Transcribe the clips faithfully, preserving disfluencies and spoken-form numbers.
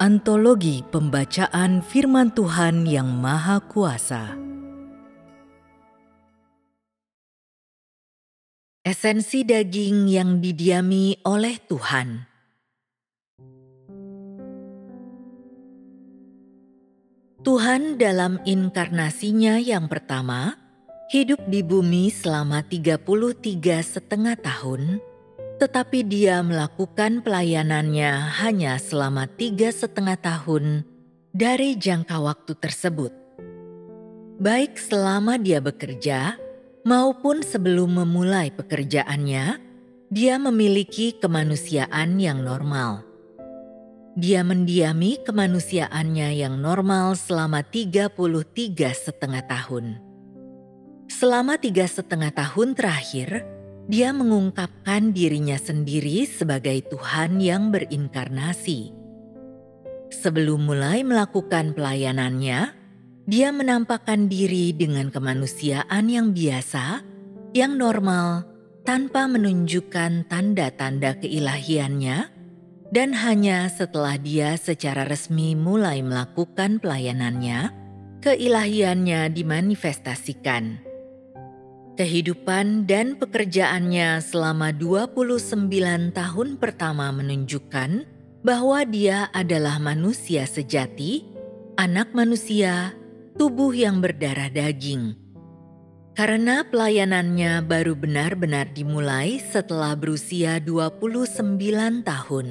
Antologi Pembacaan Firman Tuhan yang Maha Kuasa. Esensi daging yang didiami oleh Tuhan. Tuhan dalam inkarnasinya yang pertama, hidup di bumi selama tiga puluh tiga setengah tahun, tetapi dia melakukan pelayanannya hanya selama tiga setengah tahun dari jangka waktu tersebut. Baik selama dia bekerja maupun sebelum memulai pekerjaannya, dia memiliki kemanusiaan yang normal. Dia mendiami kemanusiaannya yang normal selama tiga puluh tiga setengah tahun. Selama tiga setengah tahun terakhir, dia mengungkapkan dirinya sendiri sebagai Tuhan yang berinkarnasi. Sebelum mulai melakukan pelayanannya, dia menampakkan diri dengan kemanusiaan yang biasa, yang normal, tanpa menunjukkan tanda-tanda keilahiannya, dan hanya setelah dia secara resmi mulai melakukan pelayanannya, keilahiannya dimanifestasikan. Kehidupan dan pekerjaannya selama dua puluh sembilan tahun pertama menunjukkan bahwa dia adalah manusia sejati, anak manusia, tubuh yang berdarah daging. Karena pelayanannya baru benar-benar dimulai setelah berusia dua puluh sembilan tahun.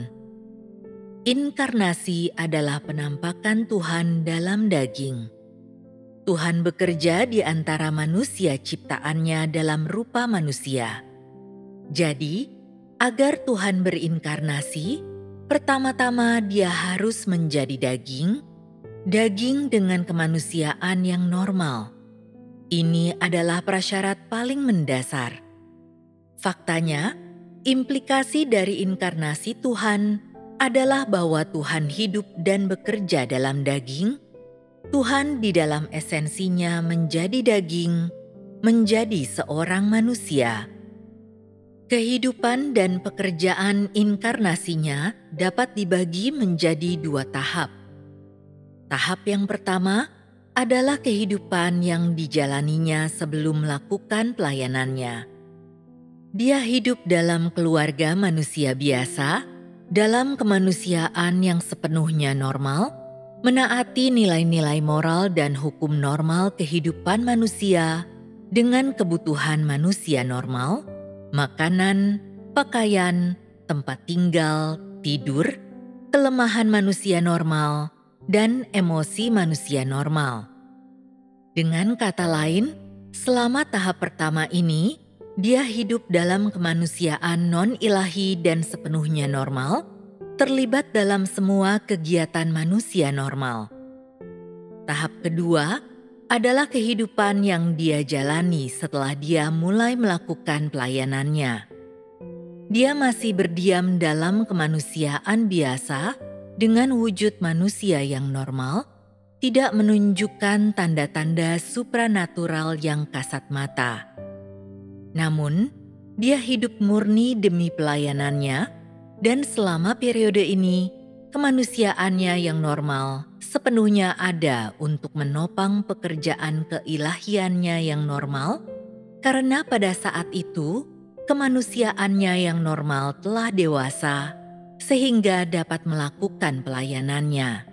Inkarnasi adalah penampakan Tuhan dalam daging. Tuhan bekerja di antara manusia ciptaannya dalam rupa manusia. Jadi, agar Tuhan berinkarnasi, pertama-tama dia harus menjadi daging, daging dengan kemanusiaan yang normal. Ini adalah prasyarat paling mendasar. Faktanya, implikasi dari inkarnasi Tuhan adalah bahwa Tuhan hidup dan bekerja dalam daging. Tuhan di dalam esensinya menjadi daging, menjadi seorang manusia. Kehidupan dan pekerjaan inkarnasinya dapat dibagi menjadi dua tahap. Tahap yang pertama adalah kehidupan yang dijalaninya sebelum melakukan pelayanannya. Dia hidup dalam keluarga manusia biasa, dalam kemanusiaan yang sepenuhnya normal, menaati nilai-nilai moral dan hukum normal kehidupan manusia dengan kebutuhan manusia normal, makanan, pakaian, tempat tinggal, tidur, kelemahan manusia normal, dan emosi manusia normal. Dengan kata lain, selama tahap pertama ini, dia hidup dalam kemanusiaan non-ilahi dan sepenuhnya normal, terlibat dalam semua kegiatan manusia normal. Tahap kedua adalah kehidupan yang dia jalani setelah dia mulai melakukan pelayanannya. Dia masih berdiam dalam kemanusiaan biasa dengan wujud manusia yang normal, tidak menunjukkan tanda-tanda supranatural yang kasat mata. Namun, dia hidup murni demi pelayanannya. Dan selama periode ini, kemanusiaannya yang normal sepenuhnya ada untuk menopang pekerjaan keilahiannya yang normal, karena pada saat itu kemanusiaannya yang normal telah dewasa sehingga dapat melakukan pelayanannya.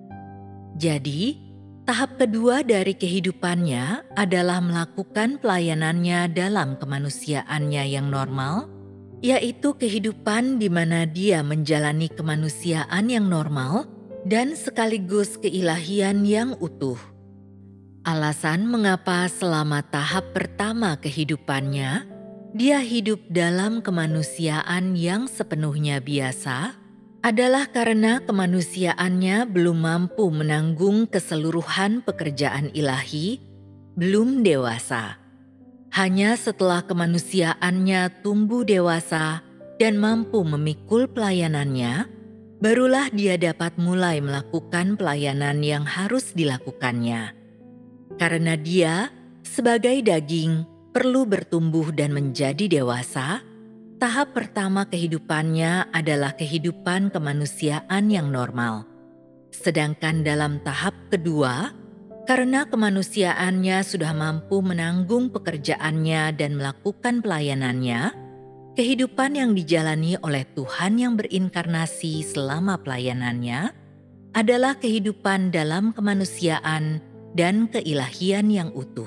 Jadi, tahap kedua dari kehidupannya adalah melakukan pelayanannya dalam kemanusiaannya yang normal, yaitu kehidupan di mana dia menjalani kemanusiaan yang normal dan sekaligus keilahian yang utuh. Alasan mengapa selama tahap pertama kehidupannya, dia hidup dalam kemanusiaan yang sepenuhnya biasa, adalah karena kemanusiaannya belum mampu menanggung keseluruhan pekerjaan ilahi, belum dewasa. Hanya setelah kemanusiaannya tumbuh dewasa dan mampu memikul pelayanannya, barulah dia dapat mulai melakukan pelayanan yang harus dilakukannya. Karena dia, sebagai daging, perlu bertumbuh dan menjadi dewasa, tahap pertama kehidupannya adalah kehidupan kemanusiaan yang normal. Sedangkan dalam tahap kedua, karena kemanusiaannya sudah mampu menanggung pekerjaannya dan melakukan pelayanannya, kehidupan yang dijalani oleh Tuhan yang berinkarnasi selama pelayanannya adalah kehidupan dalam kemanusiaan dan keilahian yang utuh.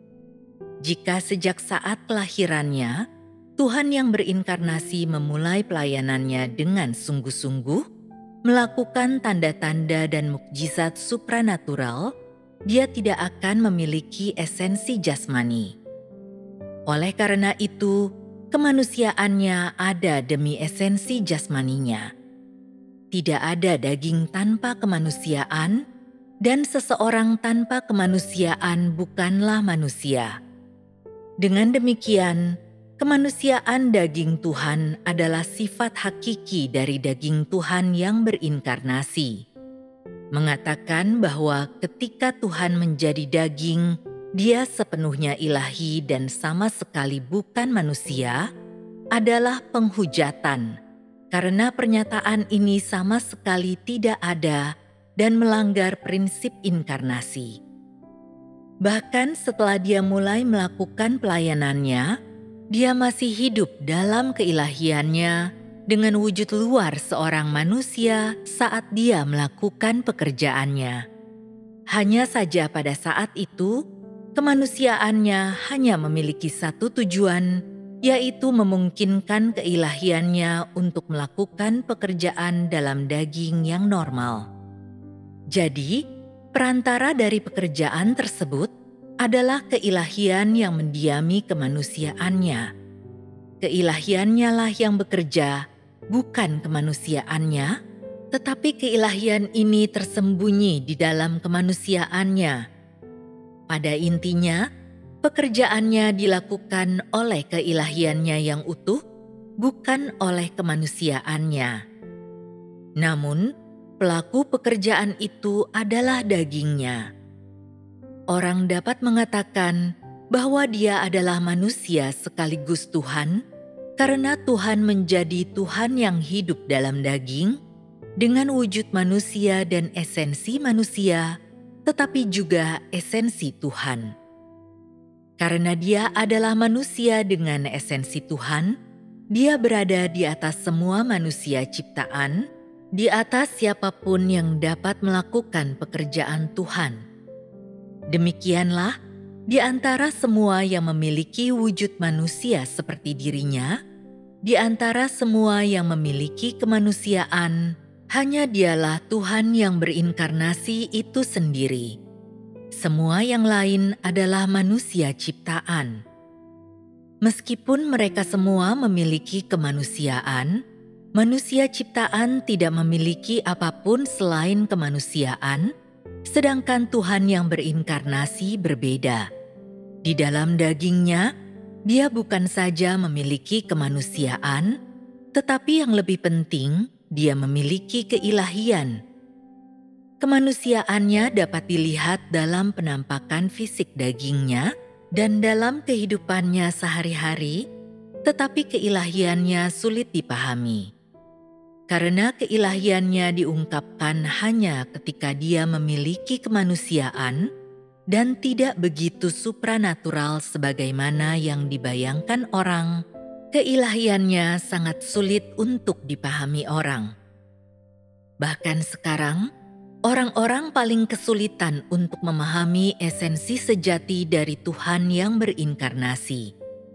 Jika sejak saat kelahirannya, Tuhan yang berinkarnasi memulai pelayanannya dengan sungguh-sungguh, melakukan tanda-tanda dan mukjizat supranatural, dia tidak akan memiliki esensi jasmani. Oleh karena itu, kemanusiaannya ada demi esensi jasmaninya. Tidak ada daging tanpa kemanusiaan, dan seseorang tanpa kemanusiaan bukanlah manusia. Dengan demikian, kemanusiaan daging Tuhan adalah sifat hakiki dari daging Tuhan yang berinkarnasi. Mengatakan bahwa ketika Tuhan menjadi daging, Dia sepenuhnya ilahi dan sama sekali bukan manusia, adalah penghujatan, karena pernyataan ini sama sekali tidak ada dan melanggar prinsip inkarnasi. Bahkan setelah Dia mulai melakukan pelayanannya, Dia masih hidup dalam keilahiannya dengan wujud luar seorang manusia saat Dia melakukan pekerjaannya. Hanya saja pada saat itu, kemanusiaannya hanya memiliki satu tujuan, yaitu memungkinkan keilahiannya untuk melakukan pekerjaan dalam daging yang normal. Jadi, perantara dari pekerjaan tersebut adalah keilahian yang mendiami kemanusiaannya. Keilahiannya lah yang bekerja, bukan kemanusiaannya, tetapi keilahian ini tersembunyi di dalam kemanusiaannya. Pada intinya, pekerjaannya dilakukan oleh keilahiannya yang utuh, bukan oleh kemanusiaannya. Namun, pelaku pekerjaan itu adalah dagingnya. Orang dapat mengatakan bahwa Dia adalah manusia sekaligus Tuhan, karena Tuhan menjadi Tuhan yang hidup dalam daging, dengan wujud manusia dan esensi manusia, tetapi juga esensi Tuhan. Karena Dia adalah manusia dengan esensi Tuhan, Dia berada di atas semua manusia ciptaan, di atas siapapun yang dapat melakukan pekerjaan Tuhan. Demikianlah, di antara semua yang memiliki wujud manusia seperti dirinya, di antara semua yang memiliki kemanusiaan, hanya Dialah Tuhan yang berinkarnasi itu sendiri. Semua yang lain adalah manusia ciptaan. Meskipun mereka semua memiliki kemanusiaan, manusia ciptaan tidak memiliki apapun selain kemanusiaan, sedangkan Tuhan yang berinkarnasi berbeda. Di dalam dagingnya, Dia bukan saja memiliki kemanusiaan, tetapi yang lebih penting, Dia memiliki keilahian. Kemanusiaannya dapat dilihat dalam penampakan fisik dagingnya dan dalam kehidupannya sehari-hari, tetapi keilahiannya sulit dipahami. Karena keilahiannya diungkapkan hanya ketika Dia memiliki kemanusiaan dan tidak begitu supranatural sebagaimana yang dibayangkan orang, keilahiannya sangat sulit untuk dipahami orang. Bahkan sekarang, orang-orang paling kesulitan untuk memahami esensi sejati dari Tuhan yang berinkarnasi.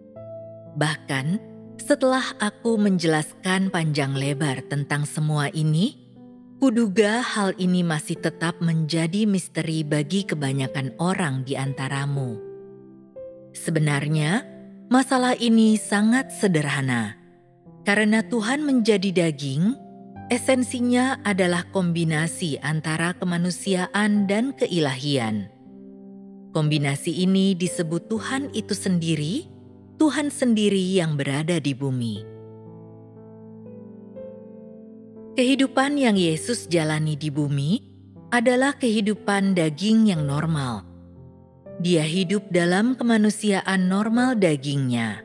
Bahkan, setelah aku menjelaskan panjang lebar tentang semua ini, kuduga hal ini masih tetap menjadi misteri bagi kebanyakan orang di antaramu. Sebenarnya, masalah ini sangat sederhana. Karena Tuhan menjadi daging, esensinya adalah kombinasi antara kemanusiaan dan keilahian. Kombinasi ini disebut Tuhan itu sendiri, Tuhan sendiri yang berada di bumi. Kehidupan yang Yesus jalani di bumi adalah kehidupan daging yang normal. Dia hidup dalam kemanusiaan normal dagingnya.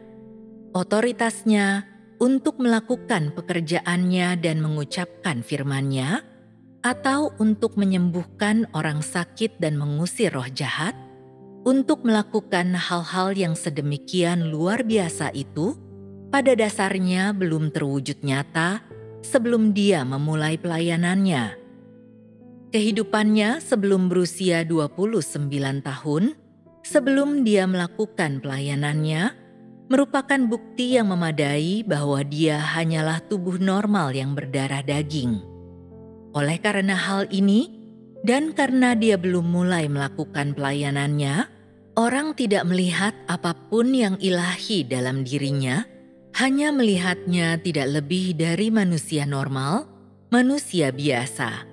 Otoritasnya untuk melakukan pekerjaannya dan mengucapkan firman-Nya atau untuk menyembuhkan orang sakit dan mengusir roh jahat, untuk melakukan hal-hal yang sedemikian luar biasa itu, pada dasarnya belum terwujud nyata sebelum dia memulai pelayanannya. Kehidupannya sebelum berusia dua puluh sembilan tahun, sebelum dia melakukan pelayanannya, merupakan bukti yang memadai bahwa dia hanyalah tubuh normal yang berdarah daging. Oleh karena hal ini, dan karena dia belum mulai melakukan pelayanannya, orang tidak melihat apapun yang ilahi dalam dirinya, hanya melihatnya tidak lebih dari manusia normal, manusia biasa.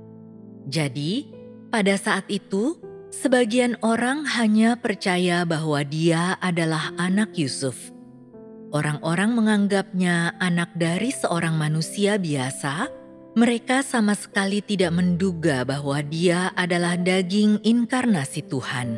Jadi, pada saat itu, sebagian orang hanya percaya bahwa dia adalah anak Yusuf. Orang-orang menganggapnya anak dari seorang manusia biasa. Mereka sama sekali tidak menduga bahwa dia adalah daging inkarnasi Tuhan.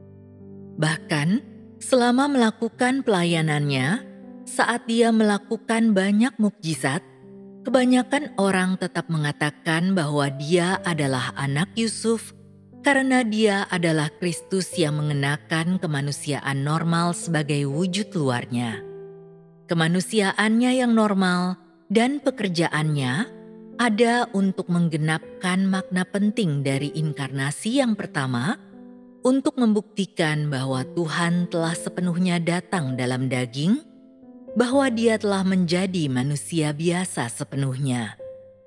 Bahkan, selama melakukan pelayanannya, saat dia melakukan banyak mukjizat, kebanyakan orang tetap mengatakan bahwa dia adalah anak Yusuf karena dia adalah Kristus yang mengenakan kemanusiaan normal sebagai wujud luarnya. Kemanusiaannya yang normal dan pekerjaannya ada untuk menggenapkan makna penting dari inkarnasi yang pertama, untuk membuktikan bahwa Tuhan telah sepenuhnya datang dalam daging, bahwa Dia telah menjadi manusia biasa sepenuhnya.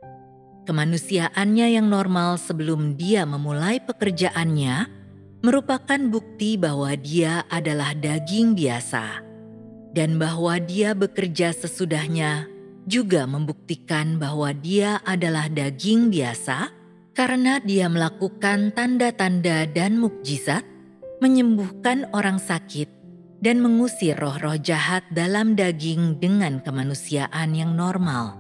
Kemanusiaannya yang normal sebelum Dia memulai pekerjaannya merupakan bukti bahwa Dia adalah daging biasa, dan bahwa Dia bekerja sesudahnya juga membuktikan bahwa dia adalah daging biasa karena dia melakukan tanda-tanda dan mukjizat, menyembuhkan orang sakit, dan mengusir roh-roh jahat dalam daging dengan kemanusiaan yang normal.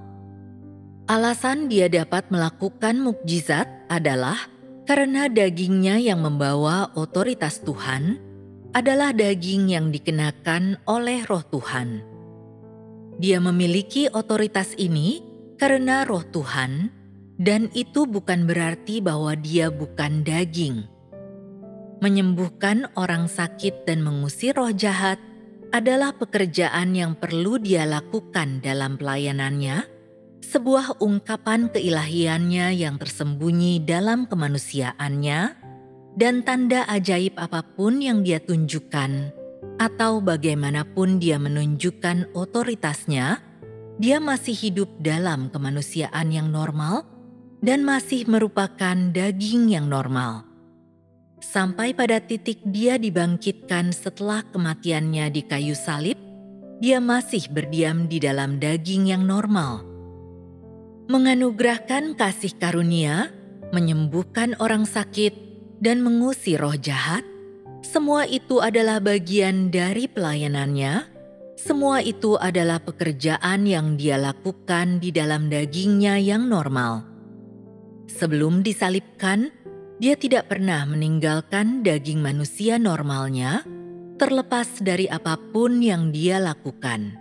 Alasan dia dapat melakukan mukjizat adalah karena dagingnya yang membawa otoritas Tuhan adalah daging yang dikenakan oleh roh Tuhan. Dia memiliki otoritas ini karena roh Tuhan, dan itu bukan berarti bahwa dia bukan daging. Menyembuhkan orang sakit dan mengusir roh jahat adalah pekerjaan yang perlu dia lakukan dalam pelayanannya, sebuah ungkapan keilahiannya yang tersembunyi dalam kemanusiaannya, dan tanda ajaib apapun yang dia tunjukkan, atau bagaimanapun dia menunjukkan otoritasnya, dia masih hidup dalam kemanusiaan yang normal dan masih merupakan daging yang normal. Sampai pada titik dia dibangkitkan setelah kematiannya di kayu salib, dia masih berdiam di dalam daging yang normal. Menganugerahkan kasih karunia, menyembuhkan orang sakit, dan mengusir roh jahat, semua itu adalah bagian dari pelayanannya. Semua itu adalah pekerjaan yang dia lakukan di dalam dagingnya yang normal. Sebelum disalibkan, dia tidak pernah meninggalkan daging manusia normalnya, terlepas dari apapun yang dia lakukan.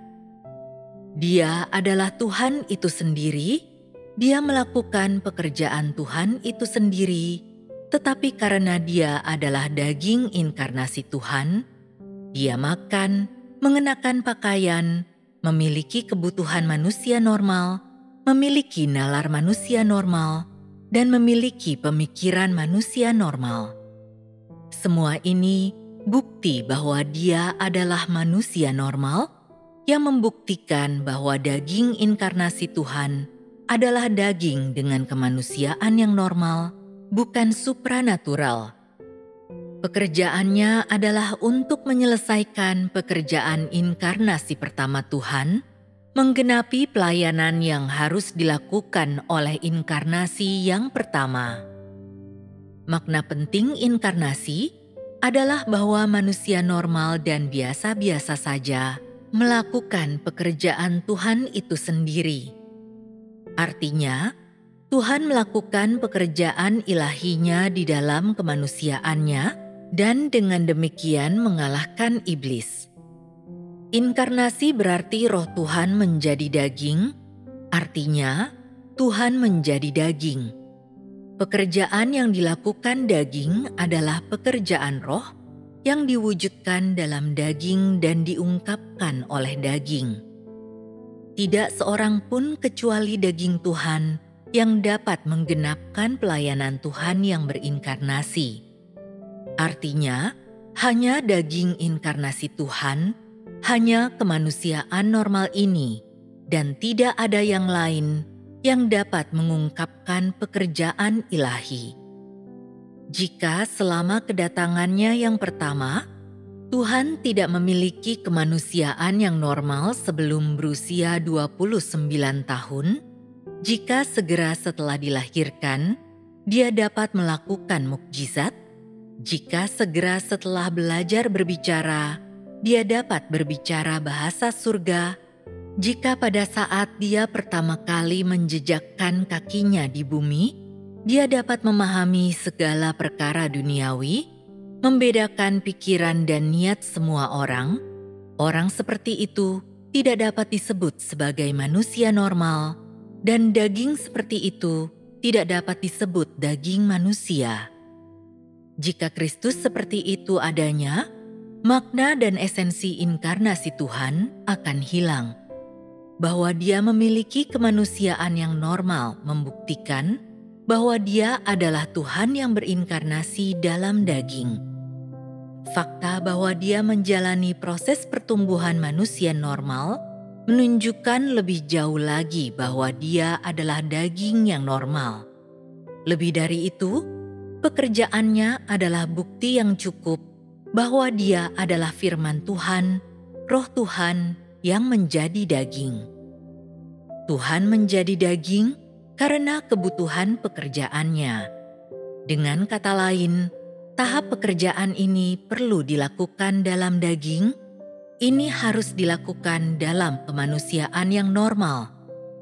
Dia adalah Tuhan itu sendiri. Dia melakukan pekerjaan Tuhan itu sendiri. Tetapi karena dia adalah daging inkarnasi Tuhan, dia makan, mengenakan pakaian, memiliki kebutuhan manusia normal, memiliki nalar manusia normal, dan memiliki pemikiran manusia normal. Semua ini bukti bahwa dia adalah manusia normal yang membuktikan bahwa daging inkarnasi Tuhan adalah daging dengan kemanusiaan yang normal, bukan supranatural. Pekerjaannya adalah untuk menyelesaikan pekerjaan inkarnasi pertama Tuhan, menggenapi pelayanan yang harus dilakukan oleh inkarnasi yang pertama. Makna penting inkarnasi adalah bahwa manusia normal dan biasa-biasa saja melakukan pekerjaan Tuhan itu sendiri. Artinya, Tuhan melakukan pekerjaan ilahinya di dalam kemanusiaannya dan dengan demikian mengalahkan iblis. Inkarnasi berarti roh Tuhan menjadi daging, artinya Tuhan menjadi daging. Pekerjaan yang dilakukan daging adalah pekerjaan roh yang diwujudkan dalam daging dan diungkapkan oleh daging. Tidak seorang pun kecuali daging Tuhan yang dapat menggenapkan pelayanan Tuhan yang berinkarnasi. Artinya, hanya daging inkarnasi Tuhan, hanya kemanusiaan normal ini, dan tidak ada yang lain yang dapat mengungkapkan pekerjaan ilahi. Jika selama kedatangannya yang pertama, Tuhan tidak memiliki kemanusiaan yang normal sebelum berusia dua puluh sembilan tahun, jika segera setelah dilahirkan, dia dapat melakukan mukjizat, jika segera setelah belajar berbicara, dia dapat berbicara bahasa surga, jika pada saat dia pertama kali menjejakkan kakinya di bumi, dia dapat memahami segala perkara duniawi, membedakan pikiran dan niat semua orang, orang seperti itu tidak dapat disebut sebagai manusia normal, dan daging seperti itu tidak dapat disebut daging manusia. Jika Kristus seperti itu adanya, makna dan esensi inkarnasi Tuhan akan hilang. Bahwa dia memiliki kemanusiaan yang normal membuktikan bahwa dia adalah Tuhan yang berinkarnasi dalam daging. Fakta bahwa dia menjalani proses pertumbuhan manusia normal menunjukkan lebih jauh lagi bahwa dia adalah daging yang normal. Lebih dari itu, pekerjaannya adalah bukti yang cukup bahwa dia adalah firman Tuhan, Roh Tuhan yang menjadi daging. Tuhan menjadi daging karena kebutuhan pekerjaannya. Dengan kata lain, tahap pekerjaan ini perlu dilakukan dalam daging. Ini harus dilakukan dalam kemanusiaan yang normal.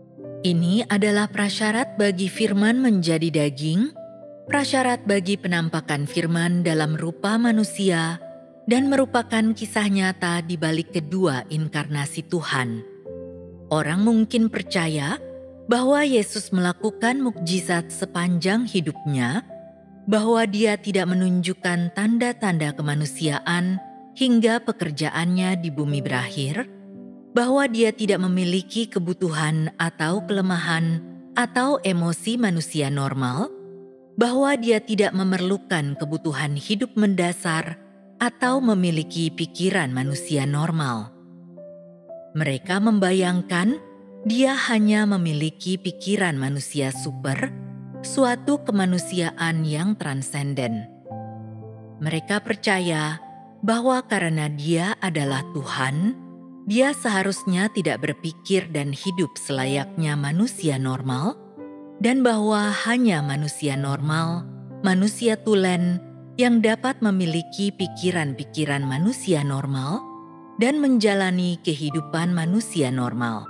Ini adalah prasyarat bagi firman menjadi daging, prasyarat bagi penampakan firman dalam rupa manusia, dan merupakan kisah nyata di balik kedua inkarnasi Tuhan. Orang mungkin percaya bahwa Yesus melakukan mukjizat sepanjang hidupnya, bahwa dia tidak menunjukkan tanda-tanda kemanusiaan hingga pekerjaannya di bumi berakhir, bahwa dia tidak memiliki kebutuhan atau kelemahan atau emosi manusia normal, bahwa dia tidak memerlukan kebutuhan hidup mendasar atau memiliki pikiran manusia normal. Mereka membayangkan dia hanya memiliki pikiran manusia super, suatu kemanusiaan yang transenden. Mereka percaya bahwa karena dia adalah Tuhan, dia seharusnya tidak berpikir dan hidup selayaknya manusia normal, dan bahwa hanya manusia normal, manusia tulen, yang dapat memiliki pikiran-pikiran manusia normal dan menjalani kehidupan manusia normal.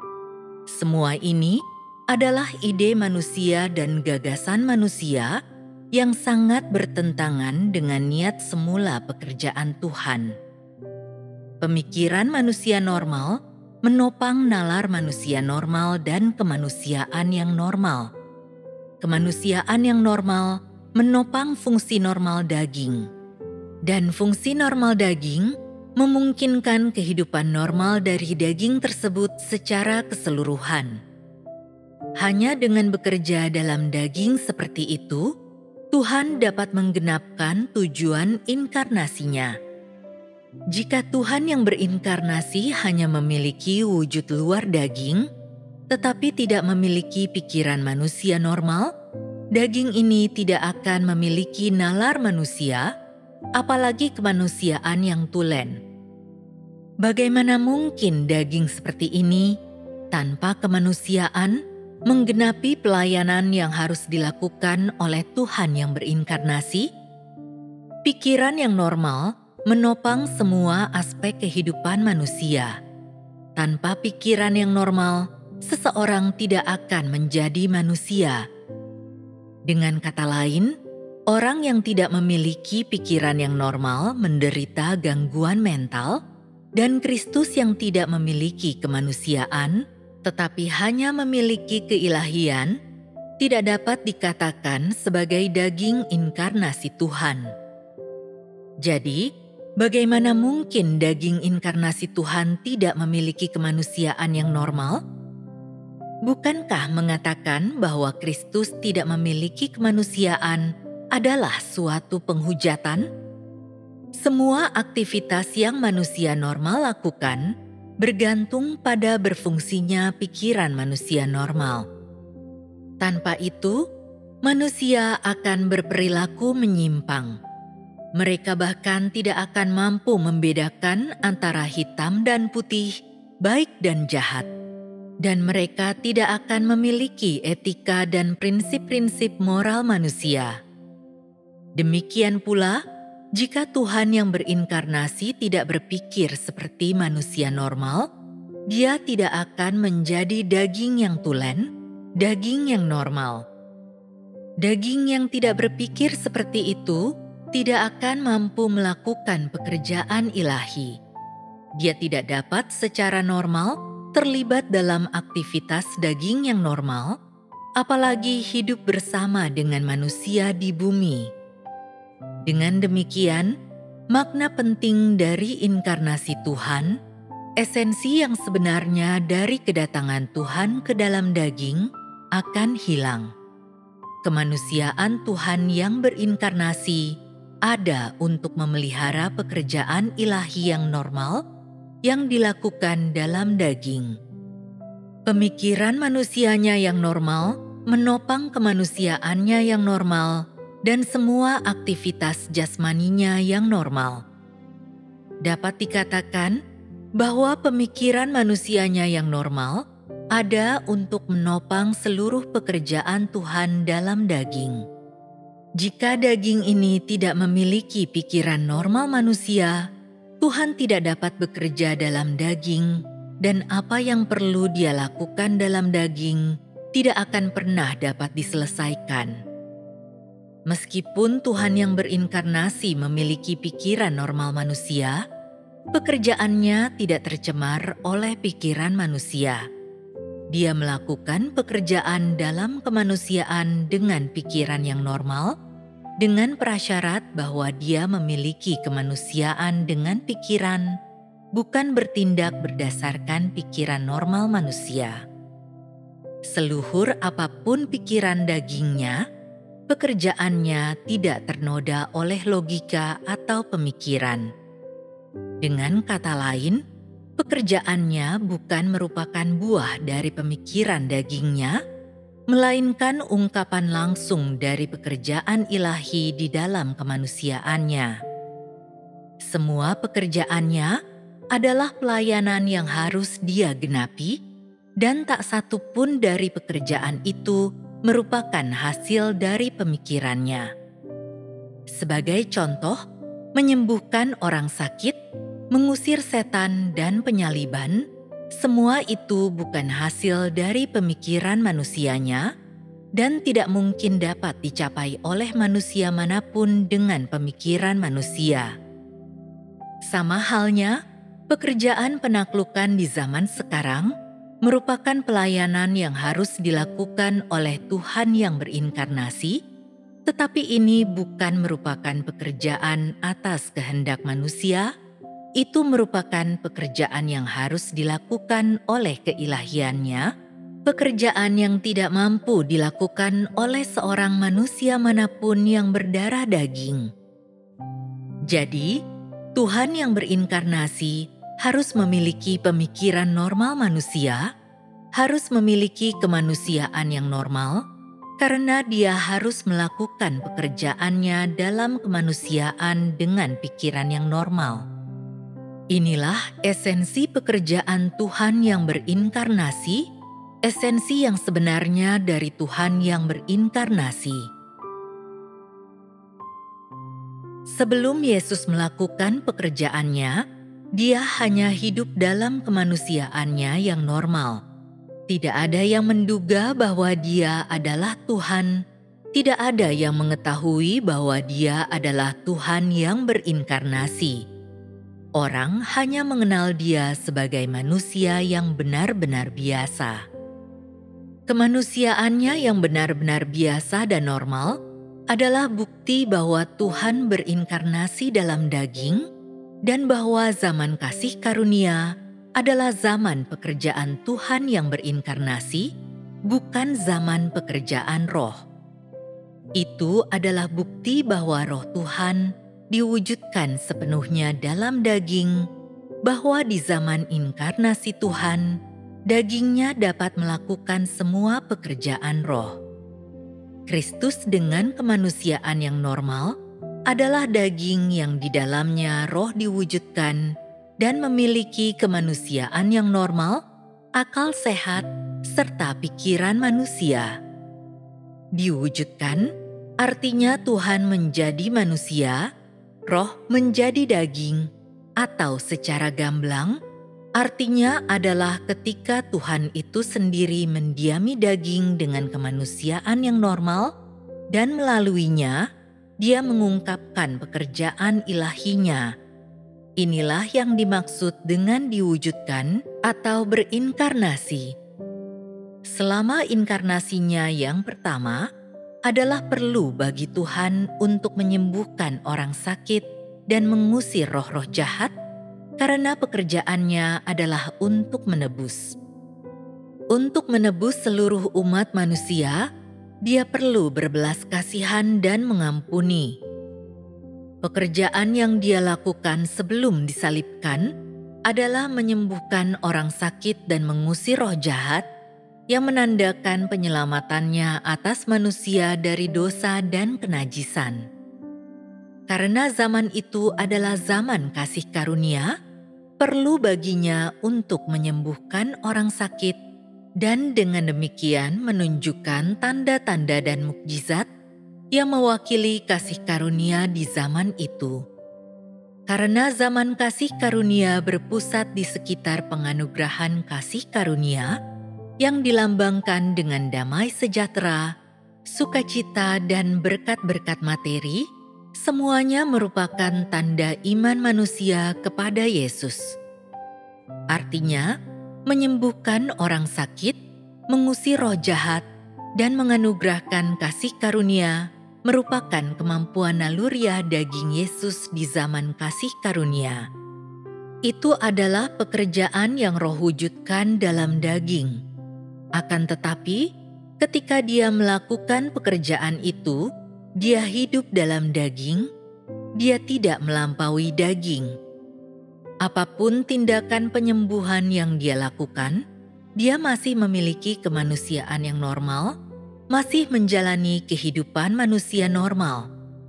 Semua ini adalah ide manusia dan gagasan manusia yang sangat bertentangan dengan niat semula pekerjaan Tuhan. Pemikiran manusia normal menopang nalar manusia normal dan kemanusiaan yang normal. Kemanusiaan yang normal menopang fungsi normal daging, dan fungsi normal daging memungkinkan kehidupan normal dari daging tersebut secara keseluruhan. Hanya dengan bekerja dalam daging seperti itu, Tuhan dapat menggenapkan tujuan inkarnasinya. Jika Tuhan yang berinkarnasi hanya memiliki wujud luar daging, tetapi tidak memiliki pikiran manusia normal, daging ini tidak akan memiliki nalar manusia, apalagi kemanusiaan yang tulen. Bagaimana mungkin daging seperti ini, tanpa kemanusiaan, menggenapi pelayanan yang harus dilakukan oleh Tuhan yang berinkarnasi? Pikiran yang normal menopang semua aspek kehidupan manusia. Tanpa pikiran yang normal, seseorang tidak akan menjadi manusia. Dengan kata lain, orang yang tidak memiliki pikiran yang normal menderita gangguan mental, dan Kristus yang tidak memiliki kemanusiaan, tetapi hanya memiliki keilahian, tidak dapat dikatakan sebagai daging inkarnasi Tuhan. Jadi, bagaimana mungkin daging inkarnasi Tuhan tidak memiliki kemanusiaan yang normal? Bukankah mengatakan bahwa Kristus tidak memiliki kemanusiaan adalah suatu penghujatan? Semua aktivitas yang manusia normal lakukan bergantung pada berfungsinya pikiran manusia normal. Tanpa itu, manusia akan berperilaku menyimpang. Mereka bahkan tidak akan mampu membedakan antara hitam dan putih, baik dan jahat. Dan mereka tidak akan memiliki etika dan prinsip-prinsip moral manusia. Demikian pula, jika Tuhan yang berinkarnasi tidak berpikir seperti manusia normal, Dia tidak akan menjadi daging yang tulen, daging yang normal. Daging yang tidak berpikir seperti itu tidak akan mampu melakukan pekerjaan ilahi. Dia tidak dapat secara normal terlibat dalam aktivitas daging yang normal, apalagi hidup bersama dengan manusia di bumi. Dengan demikian, makna penting dari inkarnasi Tuhan, esensi yang sebenarnya dari kedatangan Tuhan ke dalam daging, akan hilang. Kemanusiaan Tuhan yang berinkarnasi ada untuk memelihara pekerjaan ilahi yang normal yang dilakukan dalam daging. Pemikiran manusianya yang normal menopang kemanusiaannya yang normal dan semua aktivitas jasmaninya yang normal. Dapat dikatakan bahwa pemikiran manusianya yang normal ada untuk menopang seluruh pekerjaan Tuhan dalam daging. Jika daging ini tidak memiliki pikiran normal manusia, Tuhan tidak dapat bekerja dalam daging, dan apa yang perlu Dia lakukan dalam daging tidak akan pernah dapat diselesaikan. Meskipun Tuhan yang berinkarnasi memiliki pikiran normal manusia, pekerjaannya tidak tercemar oleh pikiran manusia. Dia melakukan pekerjaan dalam kemanusiaan dengan pikiran yang normal, dengan prasyarat bahwa dia memiliki kemanusiaan dengan pikiran, bukan bertindak berdasarkan pikiran normal manusia. Seluhur apapun pikiran dagingnya, pekerjaannya tidak ternoda oleh logika atau pemikiran. Dengan kata lain, pekerjaannya bukan merupakan buah dari pemikiran dagingnya, melainkan ungkapan langsung dari pekerjaan ilahi di dalam kemanusiaannya. Semua pekerjaannya adalah pelayanan yang harus Dia genapi, dan tak satu pun dari pekerjaan itu merupakan hasil dari pemikirannya. Sebagai contoh, menyembuhkan orang sakit, mengusir setan dan penyaliban, semua itu bukan hasil dari pemikiran manusianya dan tidak mungkin dapat dicapai oleh manusia manapun dengan pemikiran manusia. Sama halnya, pekerjaan penaklukan di zaman sekarang merupakan pelayanan yang harus dilakukan oleh Tuhan yang berinkarnasi, tetapi ini bukan merupakan pekerjaan atas kehendak manusia. Itu merupakan pekerjaan yang harus dilakukan oleh keilahiannya, pekerjaan yang tidak mampu dilakukan oleh seorang manusia manapun yang berdarah daging. Jadi, Tuhan yang berinkarnasi harus memiliki pemikiran normal manusia, harus memiliki kemanusiaan yang normal, karena Dia harus melakukan pekerjaannya dalam kemanusiaan dengan pikiran yang normal. Inilah esensi pekerjaan Tuhan yang berinkarnasi, esensi yang sebenarnya dari Tuhan yang berinkarnasi. Sebelum Yesus melakukan pekerjaannya, Dia hanya hidup dalam kemanusiaannya yang normal. Tidak ada yang menduga bahwa Dia adalah Tuhan. Tidak ada yang mengetahui bahwa Dia adalah Tuhan yang berinkarnasi. Orang hanya mengenal Dia sebagai manusia yang benar-benar biasa. Kemanusiaannya yang benar-benar biasa dan normal adalah bukti bahwa Tuhan berinkarnasi dalam daging dan bahwa zaman kasih karunia adalah zaman pekerjaan Tuhan yang berinkarnasi, bukan zaman pekerjaan roh. Itu adalah bukti bahwa roh Tuhan diwujudkan sepenuhnya dalam daging, bahwa di zaman inkarnasi Tuhan, dagingnya dapat melakukan semua pekerjaan roh. Kristus dengan kemanusiaan yang normal adalah daging yang di dalamnya roh diwujudkan dan memiliki kemanusiaan yang normal, akal sehat, serta pikiran manusia. Diwujudkan artinya Tuhan menjadi manusia, roh menjadi daging, atau secara gamblang, artinya adalah ketika Tuhan itu sendiri mendiami daging dengan kemanusiaan yang normal dan melaluinya, Dia mengungkapkan pekerjaan ilahinya. Inilah yang dimaksud dengan diwujudkan atau berinkarnasi. Selama inkarnasinya yang pertama adalah perlu bagi Tuhan untuk menyembuhkan orang sakit dan mengusir roh-roh jahat, karena pekerjaannya adalah untuk menebus. Untuk menebus seluruh umat manusia, Dia perlu berbelas kasihan dan mengampuni. Pekerjaan yang Dia lakukan sebelum disalibkan adalah menyembuhkan orang sakit dan mengusir roh jahat, yang menandakan penyelamatannya atas manusia dari dosa dan kenajisan. Karena zaman itu adalah zaman kasih karunia, perlu baginya untuk menyembuhkan orang sakit dan dengan demikian menunjukkan tanda-tanda dan mukjizat yang mewakili kasih karunia di zaman itu. Karena zaman kasih karunia berpusat di sekitar penganugerahan kasih karunia yang dilambangkan dengan damai sejahtera, sukacita dan berkat-berkat materi, semuanya merupakan tanda iman manusia kepada Yesus. Artinya, menyembuhkan orang sakit, mengusir roh jahat, dan menganugerahkan kasih karunia merupakan kemampuan naluriah daging Yesus di zaman kasih karunia. Itu adalah pekerjaan yang roh wujudkan dalam daging. Akan tetapi, ketika Dia melakukan pekerjaan itu, Dia hidup dalam daging, Dia tidak melampaui daging. Apapun tindakan penyembuhan yang Dia lakukan, Dia masih memiliki kemanusiaan yang normal, masih menjalani kehidupan manusia normal.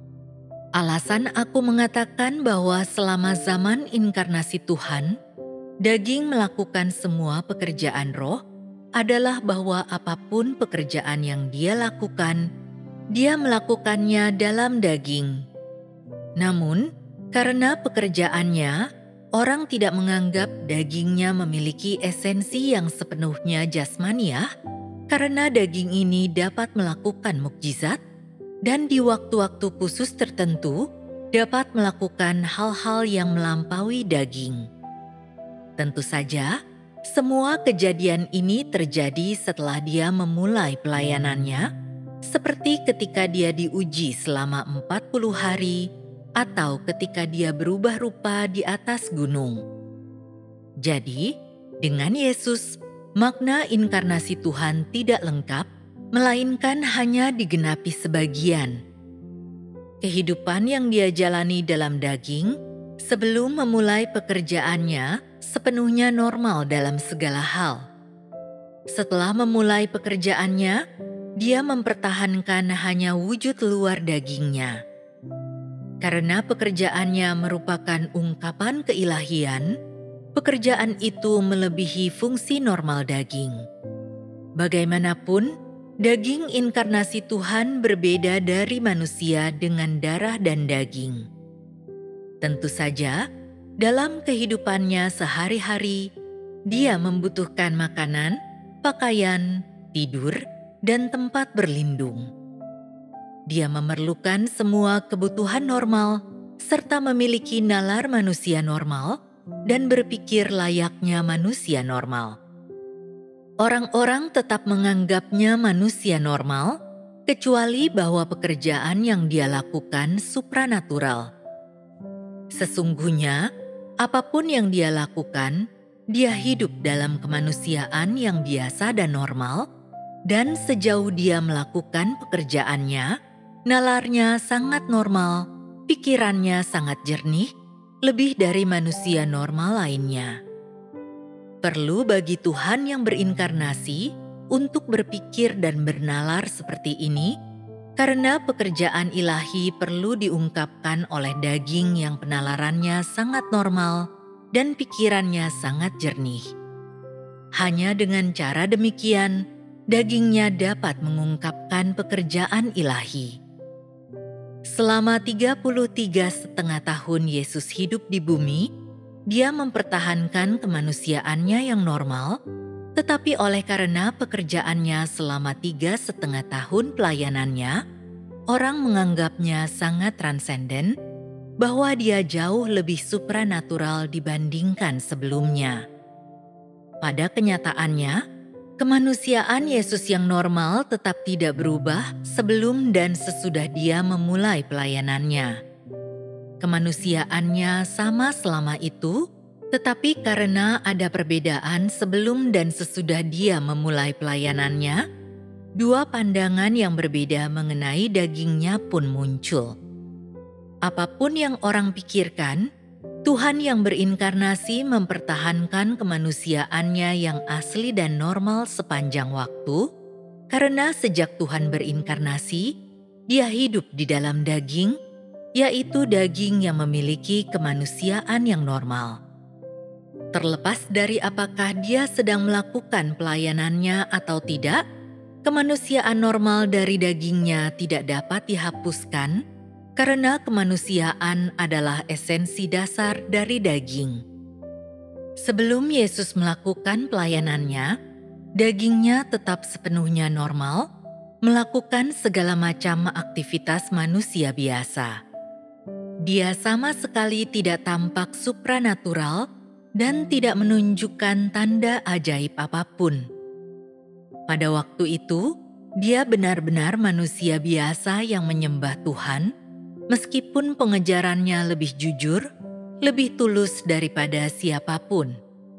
Alasan aku mengatakan bahwa selama zaman inkarnasi Tuhan, daging melakukan semua pekerjaan roh adalah bahwa apapun pekerjaan yang Dia lakukan, Dia melakukannya dalam daging. Namun, karena pekerjaannya, orang tidak menganggap dagingnya memiliki esensi yang sepenuhnya jasmaniah, karena daging ini dapat melakukan mukjizat dan di waktu-waktu khusus tertentu dapat melakukan hal-hal yang melampaui daging. Tentu saja, semua kejadian ini terjadi setelah Dia memulai pelayanannya, seperti ketika Dia diuji selama empat puluh hari, atau ketika Dia berubah rupa di atas gunung. Jadi, dengan Yesus, makna inkarnasi Tuhan tidak lengkap, melainkan hanya digenapi sebagian. Kehidupan yang Dia jalani dalam daging, sebelum memulai pekerjaannya, sepenuhnya normal dalam segala hal. Setelah memulai pekerjaannya, Dia mempertahankan hanya wujud luar dagingnya. Karena pekerjaannya merupakan ungkapan keilahian, pekerjaan itu melebihi fungsi normal daging. Bagaimanapun, daging inkarnasi Tuhan berbeda dari manusia dengan darah dan daging. Tentu saja, dalam kehidupannya sehari-hari, Dia membutuhkan makanan, pakaian, tidur, dan tempat berlindung. Dia memerlukan semua kebutuhan normal, serta memiliki nalar manusia normal dan berpikir layaknya manusia normal. Orang-orang tetap menganggapnya manusia normal, kecuali bahwa pekerjaan yang dia lakukan supranatural. Sesungguhnya, apapun yang dia lakukan, dia hidup dalam kemanusiaan yang biasa dan normal, dan sejauh dia melakukan pekerjaannya, nalarnya sangat normal, pikirannya sangat jernih, lebih dari manusia normal lainnya. Perlu bagi Tuhan yang berinkarnasi untuk berpikir dan bernalar seperti ini, karena pekerjaan ilahi perlu diungkapkan oleh daging yang penalarannya sangat normal dan pikirannya sangat jernih. Hanya dengan cara demikian, dagingnya dapat mengungkapkan pekerjaan ilahi. Selama tiga puluh tiga setengah tahun Yesus hidup di bumi, dia mempertahankan kemanusiaannya yang normal, tetapi oleh karena pekerjaannya selama tiga setengah tahun pelayanannya, orang menganggapnya sangat transenden, bahwa dia jauh lebih supranatural dibandingkan sebelumnya. Pada kenyataannya, kemanusiaan Yesus yang normal tetap tidak berubah sebelum dan sesudah dia memulai pelayanannya. Kemanusiaannya sama selama itu, tetapi karena ada perbedaan sebelum dan sesudah dia memulai pelayanannya, dua pandangan yang berbeda mengenai dagingnya pun muncul. Apapun yang orang pikirkan, Tuhan yang berinkarnasi mempertahankan kemanusiaannya yang asli dan normal sepanjang waktu, karena sejak Tuhan berinkarnasi, dia hidup di dalam daging, yaitu daging yang memiliki kemanusiaan yang normal. Terlepas dari apakah dia sedang melakukan pelayanannya atau tidak, kemanusiaan normal dari dagingnya tidak dapat dihapuskan, karena kemanusiaan adalah esensi dasar dari daging. Sebelum Yesus melakukan pelayanannya, dagingnya tetap sepenuhnya normal, melakukan segala macam aktivitas manusia biasa. Dia sama sekali tidak tampak supranatural dan tidak menunjukkan tanda ajaib apapun. Pada waktu itu, dia benar-benar manusia biasa yang menyembah Tuhan, meskipun pengejarannya lebih jujur, lebih tulus daripada siapapun.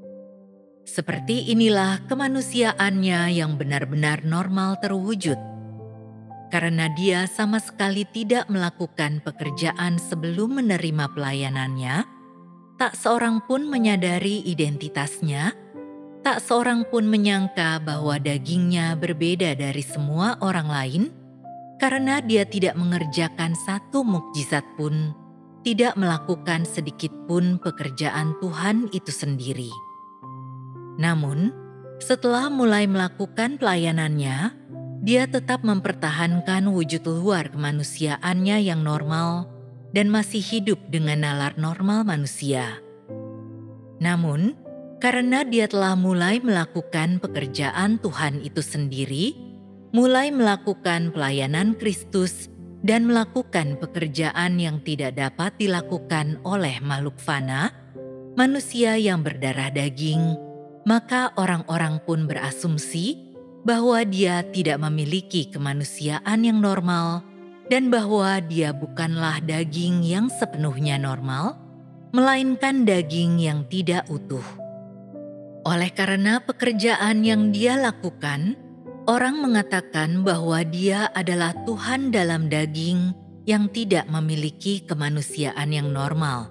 Seperti inilah kemanusiaannya yang benar-benar normal terwujud. Karena dia sama sekali tidak melakukan pekerjaan sebelum menerima pelayanannya, tak seorang pun menyadari identitasnya, tak seorang pun menyangka bahwa dagingnya berbeda dari semua orang lain, karena dia tidak mengerjakan satu mukjizat pun, tidak melakukan sedikit pun pekerjaan Tuhan itu sendiri. Namun, setelah mulai melakukan pelayanannya, dia tetap mempertahankan wujud luar kemanusiaannya yang normal dan masih hidup dengan nalar normal manusia. Namun, karena dia telah mulai melakukan pekerjaan Tuhan itu sendiri, mulai melakukan pelayanan Kristus dan melakukan pekerjaan yang tidak dapat dilakukan oleh makhluk fana, manusia yang berdarah daging, maka orang-orang pun berasumsi bahwa dia tidak memiliki kemanusiaan yang normal dan bahwa dia bukanlah daging yang sepenuhnya normal, melainkan daging yang tidak utuh. Oleh karena pekerjaan yang dia lakukan, orang mengatakan bahwa dia adalah Tuhan dalam daging yang tidak memiliki kemanusiaan yang normal.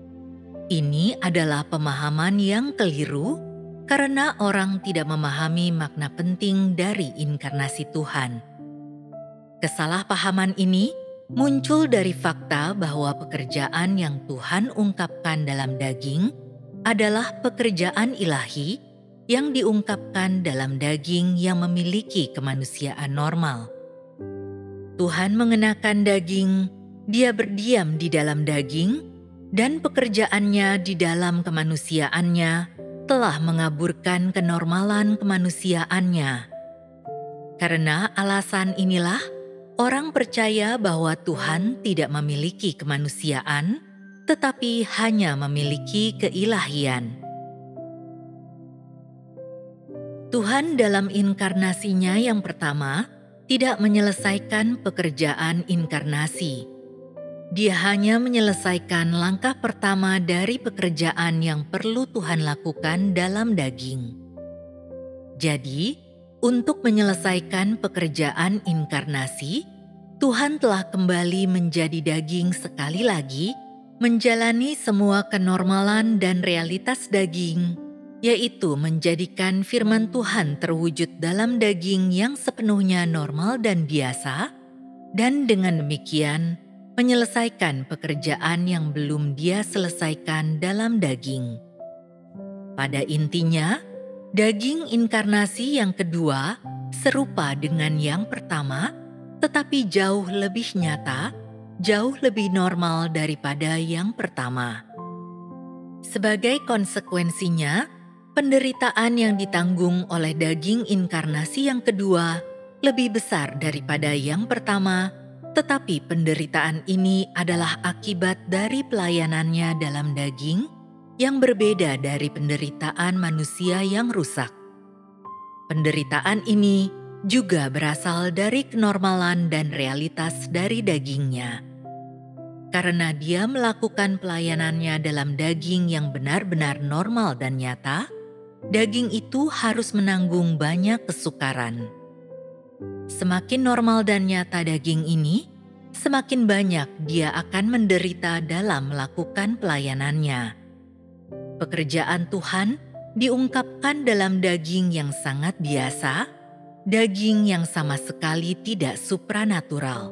Ini adalah pemahaman yang keliru, karena orang tidak memahami makna penting dari inkarnasi Tuhan. Kesalahpahaman ini muncul dari fakta bahwa pekerjaan yang Tuhan ungkapkan dalam daging adalah pekerjaan ilahi yang diungkapkan dalam daging yang memiliki kemanusiaan normal. Tuhan mengenakan daging, dia berdiam di dalam daging, dan pekerjaannya di dalam kemanusiaannya telah mengaburkan kenormalan kemanusiaannya. Karena alasan inilah, orang percaya bahwa Tuhan tidak memiliki kemanusiaan, tetapi hanya memiliki keilahian. Tuhan dalam inkarnasinya yang pertama tidak menyelesaikan pekerjaan inkarnasi. Dia hanya menyelesaikan langkah pertama dari pekerjaan yang perlu Tuhan lakukan dalam daging. Jadi, untuk menyelesaikan pekerjaan inkarnasi, Tuhan telah kembali menjadi daging sekali lagi, menjalani semua kenormalan dan realitas daging, yaitu menjadikan firman Tuhan terwujud dalam daging yang sepenuhnya normal dan biasa, dan dengan demikian menyelesaikan pekerjaan yang belum dia selesaikan dalam daging. Pada intinya, daging inkarnasi yang kedua serupa dengan yang pertama, tetapi jauh lebih nyata, jauh lebih normal daripada yang pertama. Sebagai konsekuensinya, penderitaan yang ditanggung oleh daging inkarnasi yang kedua lebih besar daripada yang pertama, tetapi penderitaan ini adalah akibat dari pelayanannya dalam daging yang berbeda dari penderitaan manusia yang rusak. Penderitaan ini juga berasal dari kenormalan dan realitas dari dagingnya. Karena dia melakukan pelayanannya dalam daging yang benar-benar normal dan nyata, daging itu harus menanggung banyak kesukaran. Semakin normal dan nyata daging ini, semakin banyak dia akan menderita dalam melakukan pelayanannya. Pekerjaan Tuhan diungkapkan dalam daging yang sangat biasa, daging yang sama sekali tidak supranatural.